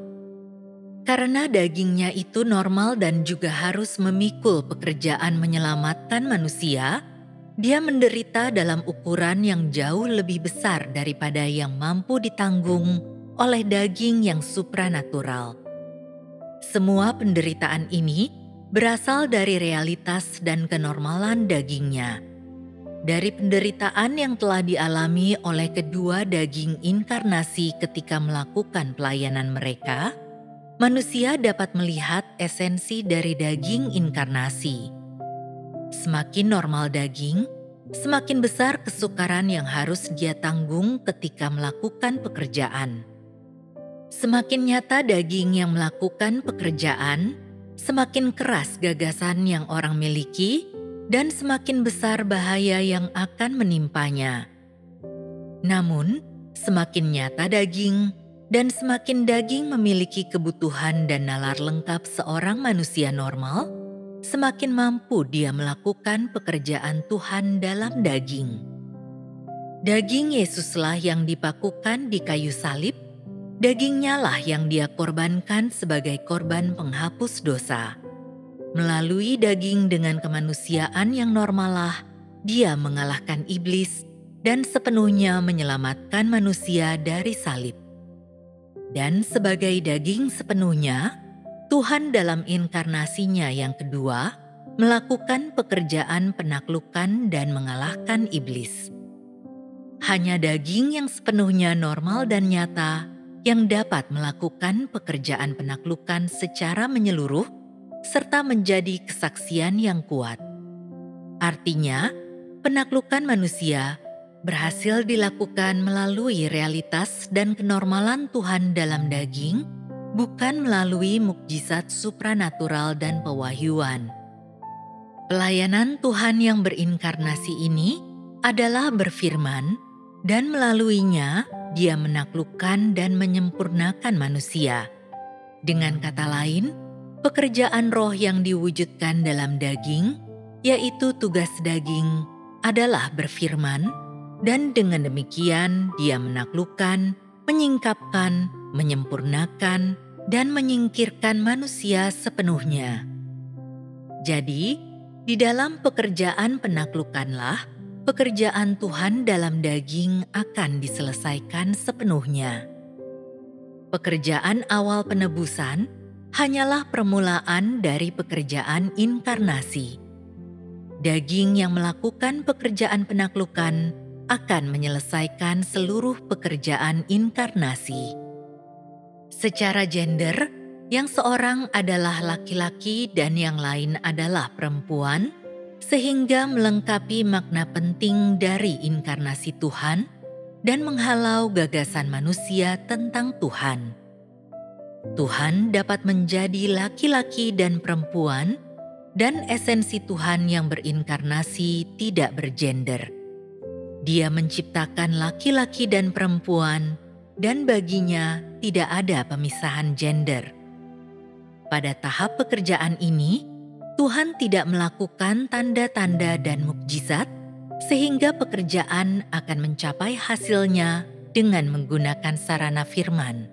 Karena dagingnya itu normal dan juga harus memikul pekerjaan menyelamatkan manusia, dia menderita dalam ukuran yang jauh lebih besar daripada yang mampu ditanggung oleh daging yang supranatural. Semua penderitaan ini berasal dari realitas dan kenormalan dagingnya. Dari penderitaan yang telah dialami oleh kedua daging inkarnasi ketika melakukan pelayanan mereka, manusia dapat melihat esensi dari daging inkarnasi. Semakin normal daging, semakin besar kesukaran yang harus dia tanggung ketika melakukan pekerjaan. Semakin nyata daging yang melakukan pekerjaan, semakin keras gagasan yang orang miliki, dan semakin besar bahaya yang akan menimpanya. Namun, semakin nyata daging, dan semakin daging memiliki kebutuhan dan nalar lengkap seorang manusia normal, semakin mampu dia melakukan pekerjaan Tuhan dalam daging. Daging Yesuslah yang dipakukan di kayu salib, dagingnya lah yang dia korbankan sebagai korban penghapus dosa. Melalui daging dengan kemanusiaan yang normallah, dia mengalahkan iblis dan sepenuhnya menyelamatkan manusia dari salib. Dan sebagai daging sepenuhnya, Tuhan dalam inkarnasinya yang kedua melakukan pekerjaan penaklukan dan mengalahkan iblis. Hanya daging yang sepenuhnya normal dan nyata yang dapat melakukan pekerjaan penaklukan secara menyeluruh serta menjadi kesaksian yang kuat. Artinya, penaklukan manusia berhasil dilakukan melalui realitas dan kenormalan Tuhan dalam daging, bukan melalui mukjizat supranatural dan pewahyuan. Pelayanan Tuhan yang berinkarnasi ini adalah berfirman, dan melaluinya dia menaklukkan dan menyempurnakan manusia. Dengan kata lain, pekerjaan roh yang diwujudkan dalam daging, yaitu tugas daging, adalah berfirman, dan dengan demikian dia menaklukkan, menyingkapkan, menyempurnakan, dan menyingkirkan manusia sepenuhnya. Jadi, di dalam pekerjaan penaklukanlah, pekerjaan Tuhan dalam daging akan diselesaikan sepenuhnya. Pekerjaan awal penebusan hanyalah permulaan dari pekerjaan inkarnasi. Daging yang melakukan pekerjaan penaklukan akan menyelesaikan seluruh pekerjaan inkarnasi. Secara gender, yang seorang adalah laki-laki dan yang lain adalah perempuan, sehingga melengkapi makna penting dari inkarnasi Tuhan dan menghalau gagasan manusia tentang Tuhan. Tuhan dapat menjadi laki-laki dan perempuan, dan esensi Tuhan yang berinkarnasi tidak bergender. Dia menciptakan laki-laki dan perempuan, dan baginya tidak ada pemisahan gender. Pada tahap pekerjaan ini, Tuhan tidak melakukan tanda-tanda dan mukjizat, sehingga pekerjaan akan mencapai hasilnya dengan menggunakan sarana firman.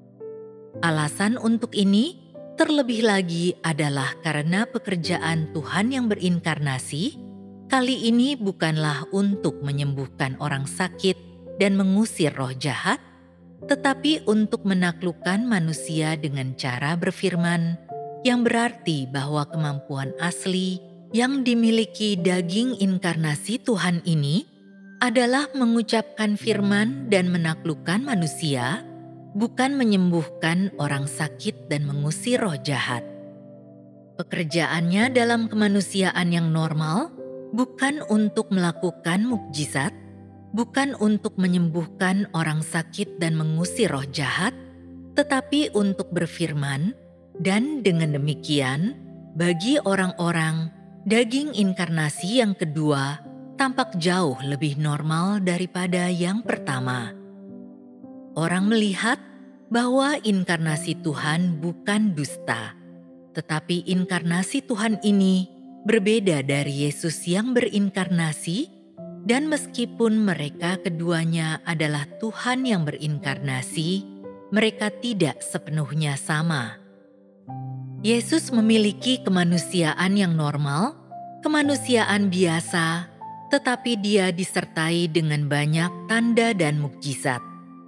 Alasan untuk ini terlebih lagi adalah karena pekerjaan Tuhan yang berinkarnasi kali ini bukanlah untuk menyembuhkan orang sakit dan mengusir roh jahat, tetapi untuk menaklukkan manusia dengan cara berfirman, yang berarti bahwa kemampuan asli yang dimiliki daging inkarnasi Tuhan ini adalah mengucapkan firman dan menaklukkan manusia, bukan menyembuhkan orang sakit dan mengusir roh jahat. Pekerjaannya dalam kemanusiaan yang normal bukan untuk melakukan mukjizat, bukan untuk menyembuhkan orang sakit dan mengusir roh jahat, tetapi untuk berfirman, dan dengan demikian, bagi orang-orang, daging inkarnasi yang kedua tampak jauh lebih normal daripada yang pertama. Orang melihat bahwa inkarnasi Tuhan bukan dusta, tetapi inkarnasi Tuhan ini berbeda dari Yesus yang berinkarnasi, dan meskipun mereka keduanya adalah Tuhan yang berinkarnasi, mereka tidak sepenuhnya sama. Yesus memiliki kemanusiaan yang normal, kemanusiaan biasa, tetapi dia disertai dengan banyak tanda dan mukjizat.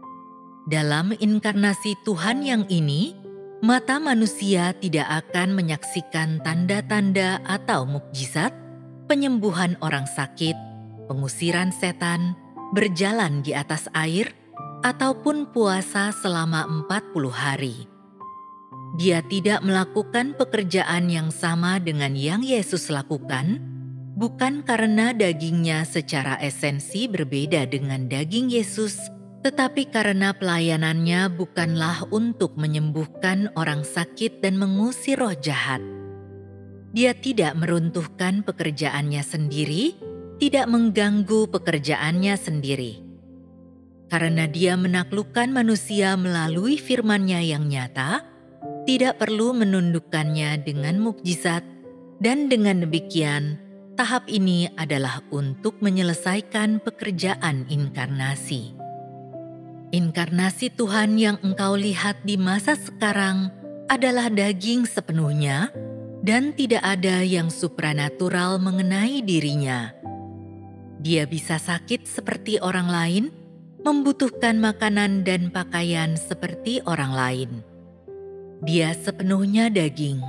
Dalam inkarnasi Tuhan yang ini, mata manusia tidak akan menyaksikan tanda-tanda atau mukjizat, penyembuhan orang sakit, pengusiran setan, berjalan di atas air, ataupun puasa selama empat puluh hari. Dia tidak melakukan pekerjaan yang sama dengan yang Yesus lakukan, bukan karena dagingnya secara esensi berbeda dengan daging Yesus, tetapi karena pelayanannya bukanlah untuk menyembuhkan orang sakit dan mengusir roh jahat. Dia tidak meruntuhkan pekerjaannya sendiri, tidak mengganggu pekerjaannya sendiri. Karena dia menaklukkan manusia melalui firman-Nya yang nyata, tidak perlu menundukkannya dengan mukjizat, dan dengan demikian, tahap ini adalah untuk menyelesaikan pekerjaan inkarnasi. Inkarnasi Tuhan yang engkau lihat di masa sekarang adalah daging sepenuhnya, dan tidak ada yang supranatural mengenai dirinya. Dia bisa sakit seperti orang lain, membutuhkan makanan dan pakaian seperti orang lain. Dia sepenuhnya daging.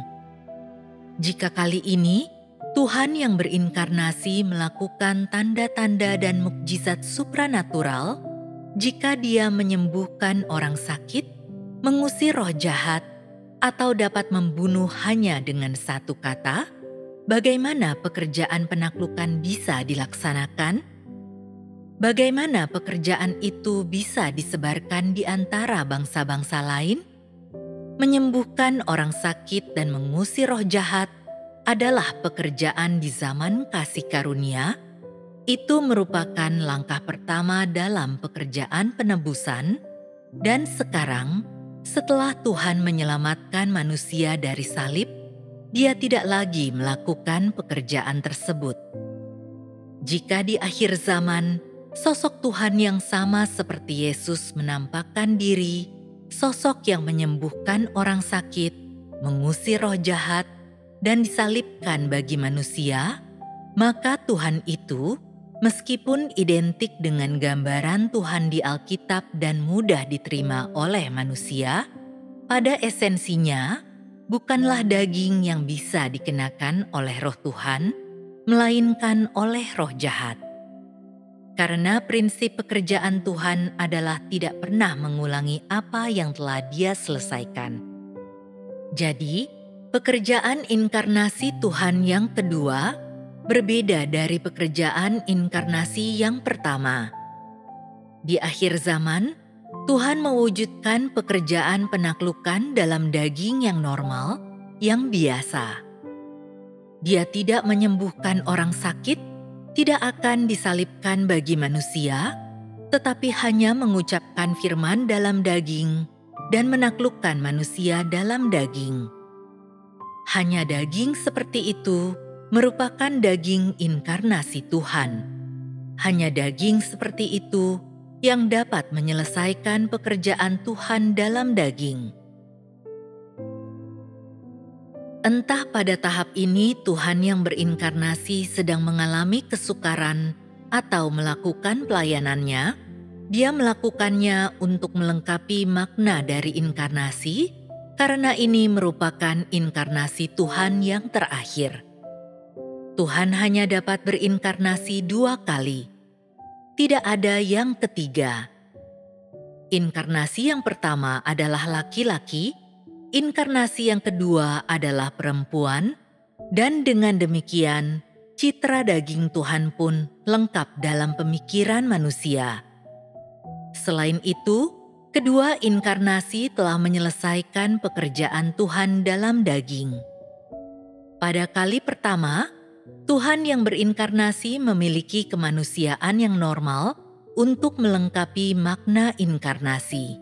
Jika kali ini Tuhan yang berinkarnasi melakukan tanda-tanda dan mukjizat supranatural, jika dia menyembuhkan orang sakit, mengusir roh jahat, atau dapat membunuh hanya dengan satu kata, bagaimana pekerjaan penaklukan bisa dilaksanakan? Bagaimana pekerjaan itu bisa disebarkan di antara bangsa-bangsa lain? Menyembuhkan orang sakit dan mengusir roh jahat adalah pekerjaan di zaman kasih karunia. Itu merupakan langkah pertama dalam pekerjaan penebusan, dan sekarang, setelah Tuhan menyelamatkan manusia dari salib, Dia tidak lagi melakukan pekerjaan tersebut. Jika di akhir zaman, sosok Tuhan yang sama seperti Yesus menampakkan diri, sosok yang menyembuhkan orang sakit, mengusir roh jahat, dan disalibkan bagi manusia, maka Tuhan itu, meskipun identik dengan gambaran Tuhan di Alkitab dan mudah diterima oleh manusia, pada esensinya bukanlah daging yang bisa dikenakan oleh roh Tuhan, melainkan oleh roh jahat. Karena prinsip pekerjaan Tuhan adalah tidak pernah mengulangi apa yang telah Dia selesaikan. Jadi, pekerjaan inkarnasi Tuhan yang kedua berbeda dari pekerjaan inkarnasi yang pertama. Di akhir zaman, Tuhan mewujudkan pekerjaan penaklukan dalam daging yang normal, yang biasa. Dia tidak menyembuhkan orang sakit, tidak akan disalibkan bagi manusia, tetapi hanya mengucapkan firman dalam daging dan menaklukkan manusia dalam daging. Hanya daging seperti itu merupakan daging inkarnasi Tuhan. Hanya daging seperti itu yang dapat menyelesaikan pekerjaan Tuhan dalam daging. Entah pada tahap ini Tuhan yang berinkarnasi sedang mengalami kesukaran atau melakukan pelayanannya, Dia melakukannya untuk melengkapi makna dari inkarnasi, karena ini merupakan inkarnasi Tuhan yang terakhir. Tuhan hanya dapat berinkarnasi dua kali. Tidak ada yang ketiga. Inkarnasi yang pertama adalah laki-laki, inkarnasi yang kedua adalah perempuan, dan dengan demikian, citra daging Tuhan pun lengkap dalam pemikiran manusia. Selain itu, kedua inkarnasi telah menyelesaikan pekerjaan Tuhan dalam daging. Pada kali pertama, Tuhan yang berinkarnasi memiliki kemanusiaan yang normal untuk melengkapi makna inkarnasi.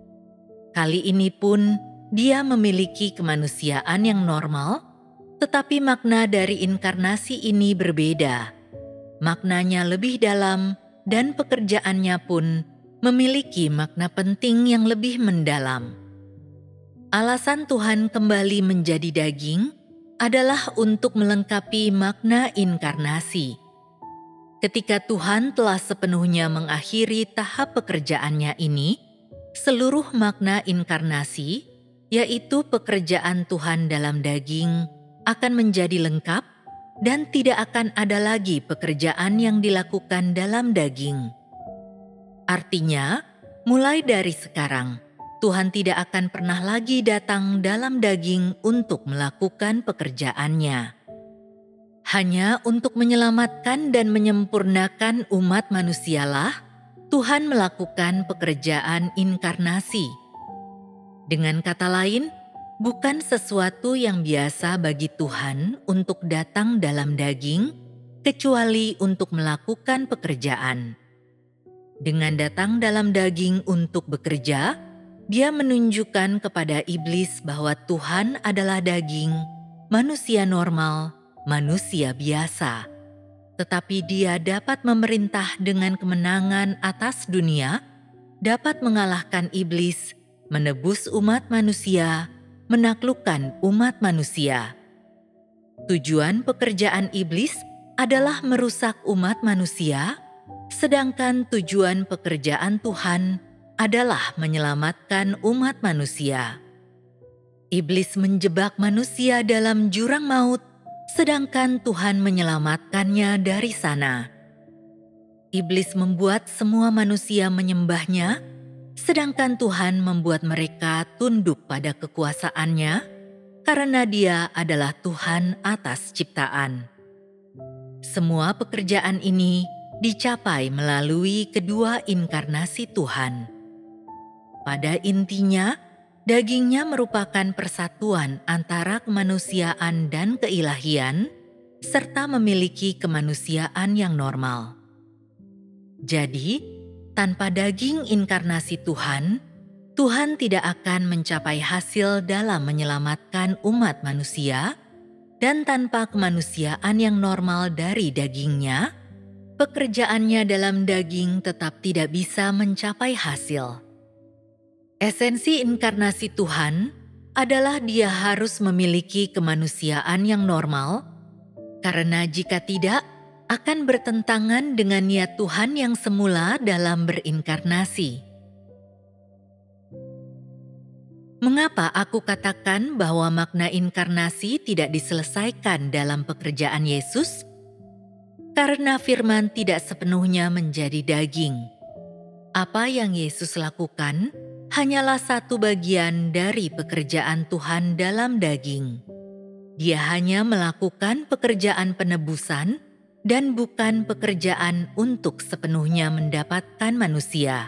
Kali ini pun Dia memiliki kemanusiaan yang normal, tetapi makna dari inkarnasi ini berbeda. Maknanya lebih dalam dan pekerjaannya pun memiliki makna penting yang lebih mendalam. Alasan Tuhan kembali menjadi daging adalah untuk melengkapi makna inkarnasi. Ketika Tuhan telah sepenuhnya mengakhiri tahap pekerjaannya ini, seluruh makna inkarnasi, yaitu pekerjaan Tuhan dalam daging, akan menjadi lengkap dan tidak akan ada lagi pekerjaan yang dilakukan dalam daging. Artinya, mulai dari sekarang, Tuhan tidak akan pernah lagi datang dalam daging untuk melakukan pekerjaannya. Hanya untuk menyelamatkan dan menyempurnakan umat manusialah, Tuhan melakukan pekerjaan inkarnasi. Dengan kata lain, bukan sesuatu yang biasa bagi Tuhan untuk datang dalam daging, kecuali untuk melakukan pekerjaan. Dengan datang dalam daging untuk bekerja, Dia menunjukkan kepada iblis bahwa Tuhan adalah daging, manusia normal, manusia biasa. Tetapi Dia dapat memerintah dengan kemenangan atas dunia, dapat mengalahkan iblis, menebus umat manusia, menaklukkan umat manusia. Tujuan pekerjaan iblis adalah merusak umat manusia, sedangkan tujuan pekerjaan Tuhan adalah menyelamatkan umat manusia. Iblis menjebak manusia dalam jurang maut, sedangkan Tuhan menyelamatkannya dari sana. Iblis membuat semua manusia menyembahnya, sedangkan Tuhan membuat mereka tunduk pada kekuasaannya, karena Dia adalah Tuhan atas ciptaan. Semua pekerjaan ini dicapai melalui kedua inkarnasi Tuhan. Pada intinya, dagingnya merupakan persatuan antara kemanusiaan dan keilahian, serta memiliki kemanusiaan yang normal. Jadi, tanpa daging inkarnasi Tuhan, Tuhan tidak akan mencapai hasil dalam menyelamatkan umat manusia, dan tanpa kemanusiaan yang normal dari dagingnya, pekerjaannya dalam daging tetap tidak bisa mencapai hasil. Esensi inkarnasi Tuhan adalah Dia harus memiliki kemanusiaan yang normal, karena jika tidak, akan bertentangan dengan niat Tuhan yang semula dalam berinkarnasi. Mengapa aku katakan bahwa makna inkarnasi tidak diselesaikan dalam pekerjaan Yesus? Karena firman tidak sepenuhnya menjadi daging. Apa yang Yesus lakukan hanyalah satu bagian dari pekerjaan Tuhan dalam daging. Dia hanya melakukan pekerjaan penebusan dan bukan pekerjaan untuk sepenuhnya mendapatkan manusia.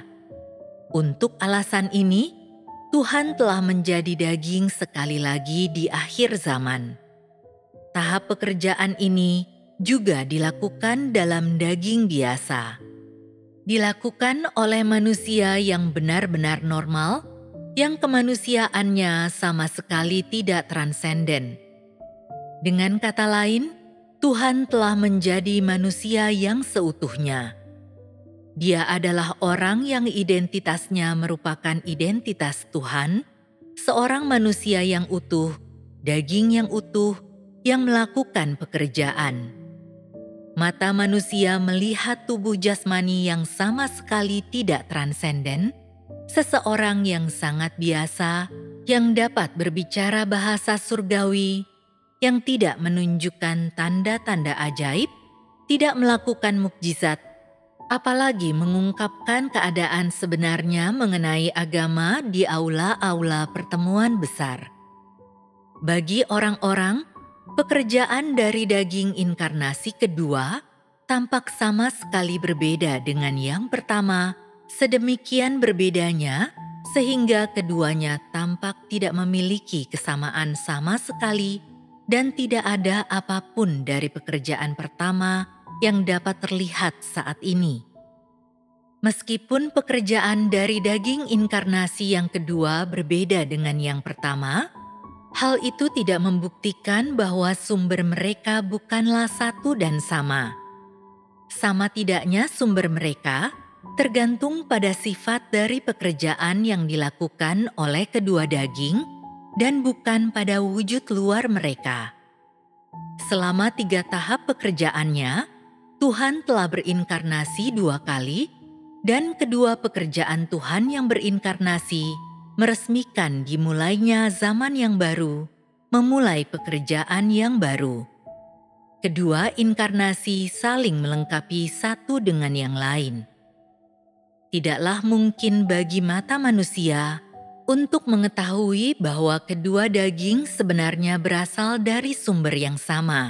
Untuk alasan ini, Tuhan telah menjadi daging sekali lagi di akhir zaman. Tahap pekerjaan ini juga dilakukan dalam daging biasa. Dilakukan oleh manusia yang benar-benar normal, yang kemanusiaannya sama sekali tidak transenden. Dengan kata lain, Tuhan telah menjadi manusia yang seutuhnya. Dia adalah orang yang identitasnya merupakan identitas Tuhan, seorang manusia yang utuh, daging yang utuh, yang melakukan pekerjaan. Mata manusia melihat tubuh jasmani yang sama sekali tidak transenden, seseorang yang sangat biasa, yang dapat berbicara bahasa surgawi, yang tidak menunjukkan tanda-tanda ajaib, tidak melakukan mukjizat, apalagi mengungkapkan keadaan sebenarnya mengenai agama di aula-aula pertemuan besar. Bagi orang-orang, pekerjaan dari daging inkarnasi kedua tampak sama sekali berbeda dengan yang pertama, sedemikian berbedanya sehingga keduanya tampak tidak memiliki kesamaan sama sekali dan tidak ada apapun dari pekerjaan pertama yang dapat terlihat saat ini. Meskipun pekerjaan dari daging inkarnasi yang kedua berbeda dengan yang pertama, hal itu tidak membuktikan bahwa sumber mereka bukanlah satu dan sama. Sama tidaknya sumber mereka tergantung pada sifat dari pekerjaan yang dilakukan oleh kedua daging dan bukan pada wujud luar mereka. Selama tiga tahap pekerjaannya, Tuhan telah berinkarnasi dua kali, dan kedua pekerjaan Tuhan yang berinkarnasi meresmikan dimulainya zaman yang baru, memulai pekerjaan yang baru. Kedua inkarnasi saling melengkapi satu dengan yang lain. Tidaklah mungkin bagi mata manusia untuk mengetahui bahwa kedua daging sebenarnya berasal dari sumber yang sama.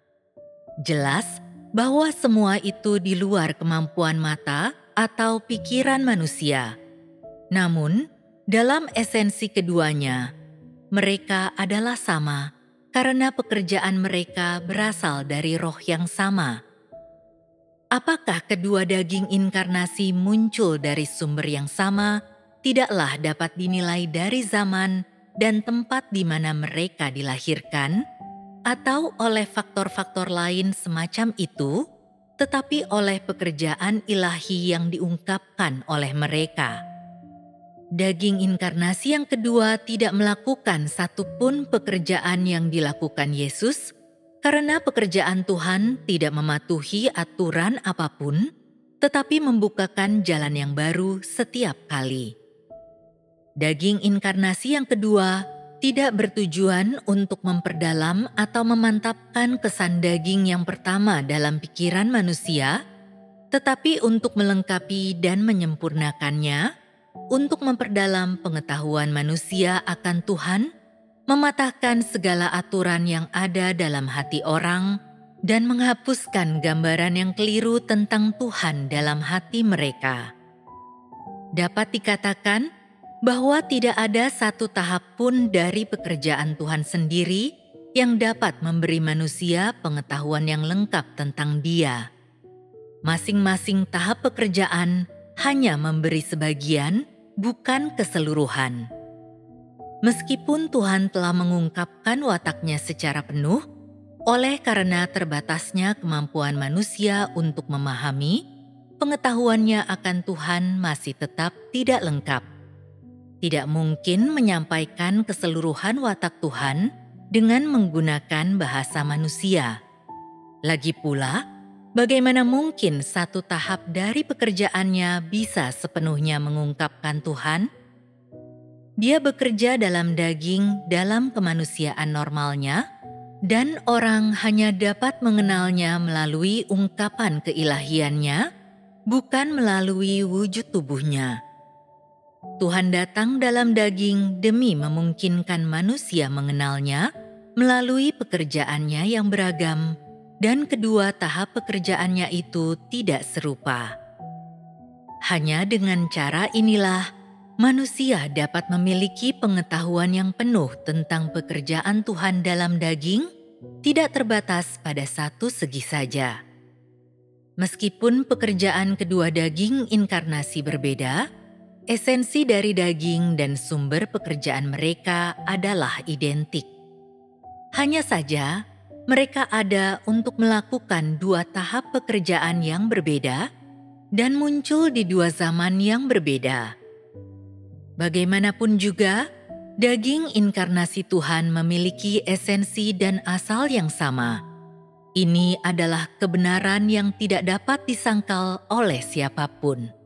Jelas bahwa semua itu di luar kemampuan mata atau pikiran manusia. Namun, dalam esensi keduanya, mereka adalah sama karena pekerjaan mereka berasal dari roh yang sama. Apakah kedua daging inkarnasi muncul dari sumber yang sama? Tidaklah dapat dinilai dari zaman dan tempat di mana mereka dilahirkan, atau oleh faktor-faktor lain semacam itu, tetapi oleh pekerjaan ilahi yang diungkapkan oleh mereka. Daging inkarnasi yang kedua tidak melakukan satupun pekerjaan yang dilakukan Yesus, karena pekerjaan Tuhan tidak mematuhi aturan apapun, tetapi membukakan jalan yang baru setiap kali. Daging inkarnasi yang kedua tidak bertujuan untuk memperdalam atau memantapkan kesan daging yang pertama dalam pikiran manusia, tetapi untuk melengkapi dan menyempurnakannya, untuk memperdalam pengetahuan manusia akan Tuhan, mematahkan segala aturan yang ada dalam hati orang, dan menghapuskan gambaran yang keliru tentang Tuhan dalam hati mereka. Dapat dikatakan bahwa tidak ada satu tahap pun dari pekerjaan Tuhan sendiri yang dapat memberi manusia pengetahuan yang lengkap tentang Dia. Masing-masing tahap pekerjaan hanya memberi sebagian, bukan keseluruhan. Meskipun Tuhan telah mengungkapkan wataknya secara penuh, oleh karena terbatasnya kemampuan manusia untuk memahami, pengetahuannya akan Tuhan masih tetap tidak lengkap. Tidak mungkin menyampaikan keseluruhan watak Tuhan dengan menggunakan bahasa manusia. Lagi pula, bagaimana mungkin satu tahap dari pekerjaannya bisa sepenuhnya mengungkapkan Tuhan? Dia bekerja dalam daging dalam kemanusiaan normalnya, dan orang hanya dapat mengenalnya melalui ungkapan keilahiannya, bukan melalui wujud tubuhnya. Tuhan datang dalam daging demi memungkinkan manusia mengenalnya melalui pekerjaannya yang beragam, dan kedua tahap pekerjaannya itu tidak serupa. Hanya dengan cara inilah manusia dapat memiliki pengetahuan yang penuh tentang pekerjaan Tuhan dalam daging, tidak terbatas pada satu segi saja. Meskipun pekerjaan kedua daging inkarnasi berbeda, esensi dari daging dan sumber pekerjaan mereka adalah identik. Hanya saja, mereka ada untuk melakukan dua tahap pekerjaan yang berbeda dan muncul di dua zaman yang berbeda. Bagaimanapun juga, daging inkarnasi Tuhan memiliki esensi dan asal yang sama. Ini adalah kebenaran yang tidak dapat disangkal oleh siapapun.